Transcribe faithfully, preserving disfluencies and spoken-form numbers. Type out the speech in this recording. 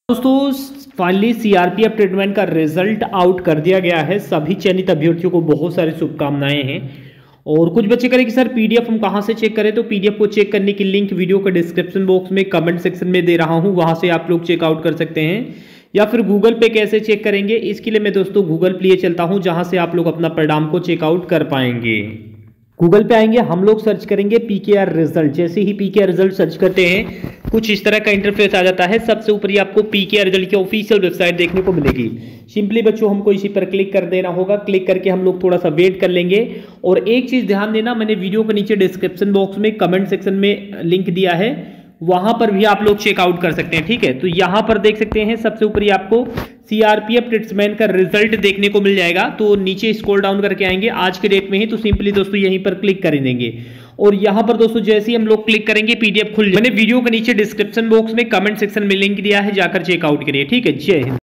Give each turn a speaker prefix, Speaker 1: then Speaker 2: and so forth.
Speaker 1: दोस्तों finally CRPF treatment का result out कर दिया गया है। सभी चयनित अभ्यर्थियों को बहुत सारी शुभकामनाएं हैं। और कुछ बच्चे करें कि सर पीडीएफ हम कहां से चेक करें, तो पीडीएफ को चेक करने की लिंक वीडियो के डिस्क्रिप्शन बॉक्स में कमेंट सेक्शन में दे रहा हूं, वहां से आप लोग चेकआउट कर सकते हैं। या फिर गूगल पे कैसे चेक करेंगे, इसके लिए मैं दोस्तों गूगल पे लिए चलता हूं, जहां से आप लोग अपना परिणाम को चेकआउट कर पाएंगे। गूगल पे आएंगे, हम लोग सर्च करेंगे पीकेआर रिजल्ट। जैसे ही पीकेआर रिजल्ट सर्च करते हैं कुछ इस तरह का इंटरफेस आ जाता है। सबसे ऊपर ही आपको पीकेआर रिजल्ट की ऑफिशियल वेबसाइट देखने को मिलेगी। सिंपली बच्चों हमको इसी पर क्लिक कर देना होगा। क्लिक करके हम लोग थोड़ा सा वेट कर लेंगे। और एक चीज ध्यान देना, मैंने वीडियो के नीचे डिस्क्रिप्शन बॉक्स में कमेंट सेक्शन में लिंक दिया है, वहां पर भी आप लोग चेकआउट कर सकते हैं। ठीक है, तो यहां पर देख सकते हैं सबसे ऊपर ही आपको सीआरपीएफ ट्रीटमेंट का रिजल्ट देखने को मिल जाएगा। तो नीचे स्क्रॉल डाउन करके आएंगे आज के डेट में ही, तो सिंपली दोस्तों यहीं पर क्लिक कर देंगे। और यहां पर दोस्तों जैसे ही हम लोग क्लिक करेंगे पीडीएफ खुल जाएगा। मैंने वीडियो के नीचे डिस्क्रिप्शन बॉक्स में कमेंट सेक्शन में लिंक दिया है, जाकर चेकआउट करिए। ठीक है, जय हिंद।